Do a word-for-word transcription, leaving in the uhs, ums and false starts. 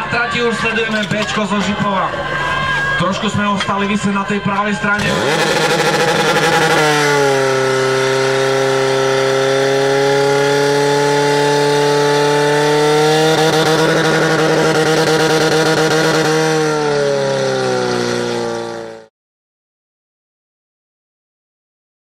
trati už sledujeme Bčko zo Žipova. Trošku sme ostali vysieť na tej pravej strane.